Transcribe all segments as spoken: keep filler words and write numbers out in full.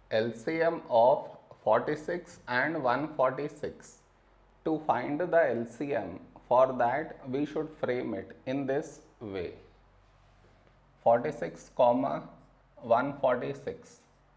L C M of forty-six and one forty-six. To find the L C M, for that we should frame it in this way. forty-six comma one forty-six.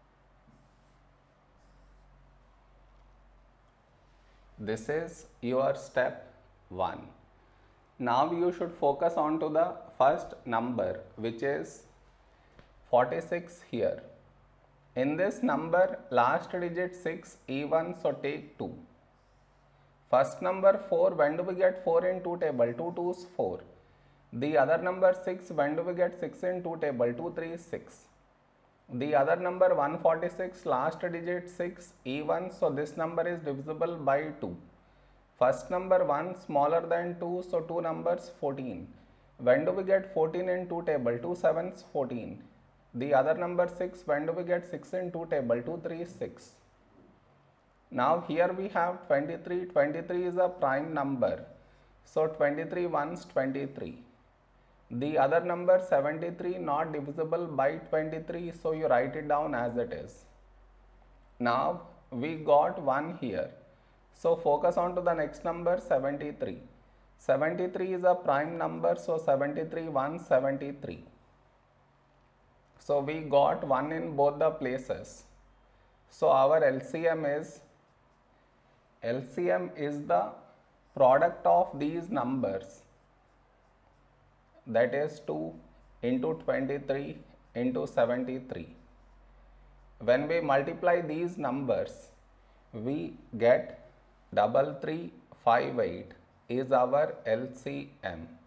This is your step one. Now you should focus on to the first number, which is forty-six here. In this number, last digit six, even, so take two. First number four, when do we get four in two table? two twos four. The other number six, when do we get six in two table? two threes six. The other number one forty-six, last digit six, even, so this number is divisible by two. First number one smaller than two, so two numbers fourteen. When do we get fourteen in two table? two sevens fourteen. The other number six, when do we get six in two table? two threes six. Now here we have twenty-three. twenty-three is a prime number, so twenty-three ones twenty-three. The other number seventy-three not divisible by twenty-three, so you write it down as it is. Now we got one here, so focus on to the next number seventy-three. seventy-three is a prime number, so seventy-three ones seventy-three. So we got one in both the places. So our L C M is L C M is the product of these numbers, that is two into twenty-three into seventy-three. When we multiply these numbers, we get double three five eight is our L C M.